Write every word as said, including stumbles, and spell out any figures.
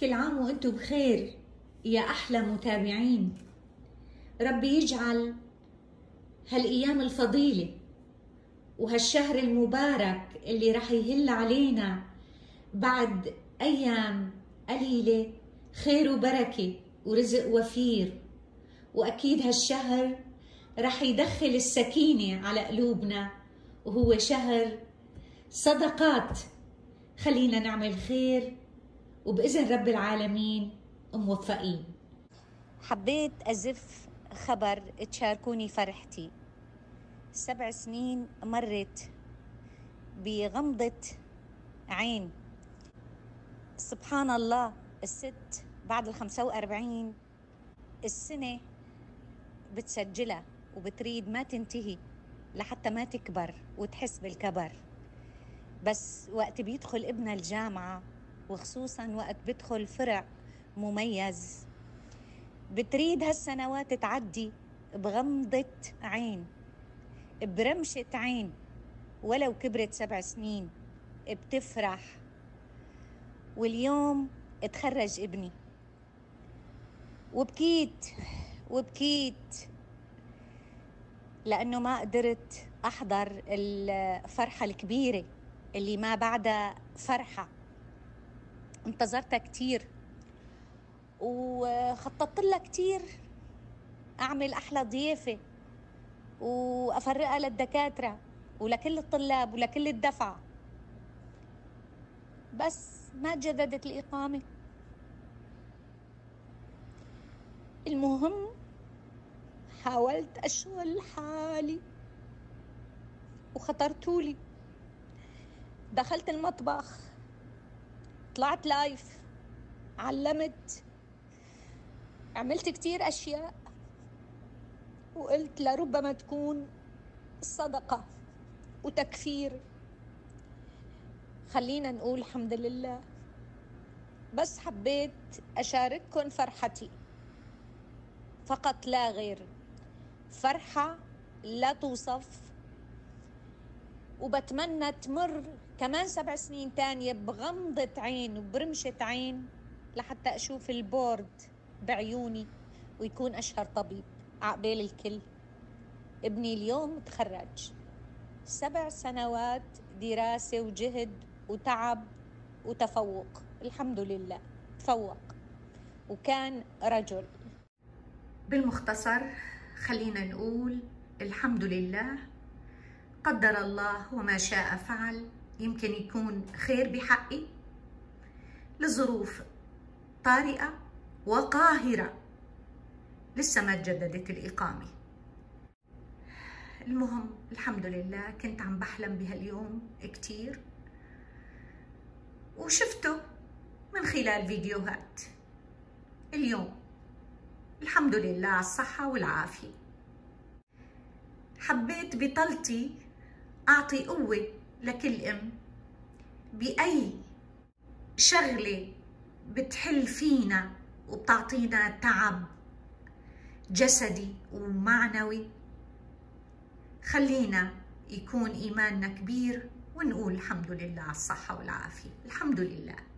كل عام وانتم بخير يا أحلى متابعين. ربي يجعل هالأيام الفضيلة وهالشهر المبارك اللي رح يهل علينا بعد أيام قليلة خير وبركة ورزق وفير، وأكيد هالشهر رح يدخل السكينة على قلوبنا، وهو شهر صدقات. خلينا نعمل خير وبإذن رب العالمين موفقين. حبيت أزف خبر تشاركوني فرحتي. سبع سنين مرت بغمضة عين. سبحان الله، الست بعد الخمسة وأربعين السنة بتسجلها وبتريد ما تنتهي لحتى ما تكبر وتحس بالكبر. بس وقت بيدخل ابنها الجامعة، وخصوصا وقت بدخل فرع مميز، بتريد هالسنوات تعدي بغمضة عين، برمشة عين. ولو كبرت سبع سنين بتفرح. واليوم اتخرج ابني وبكيت وبكيت لأنه ما قدرت أحضر الفرحة الكبيرة اللي ما بعدها فرحة. انتظرتها كتير وخططت لها كتير، أعمل أحلى ضيافة وأفرقها للدكاترة ولكل الطلاب ولكل الدفعة، بس ما تجددت الإقامة. المهم حاولت أشغل حالي وخطرتولي. دخلت المطبخ، طلعت لايف، علمت، عملت كتير أشياء، وقلت لربما تكون صدقة وتكفير. خلينا نقول الحمد لله. بس حبيت أشارككم فرحتي فقط لا غير. فرحة لا توصف، وبتمنى تمر كمان سبع سنين تانية بغمضة عين وبرمشة عين لحتى أشوف البورد بعيوني ويكون أشهر طبيب عقبال الكل. ابني اليوم تخرج، سبع سنوات دراسة وجهد وتعب وتفوق. الحمد لله تفوق وكان رجل. بالمختصر خلينا نقول الحمد لله، قدر الله وما شاء فعل. يمكن يكون خير بحقي لظروف طارئة وقاهرة لسه ما تجددت الإقامة. المهم الحمد لله، كنت عم بحلم بهاليوم كتير وشفته من خلال فيديوهات. اليوم الحمد لله على الصحة والعافية. حبيت بطلتي أعطي قوة لكل أم بأي شغلة بتحل فينا وبتعطينا تعب جسدي ومعنوي. خلينا يكون إيماننا كبير ونقول الحمد لله على الصحة والعافية. الحمد لله.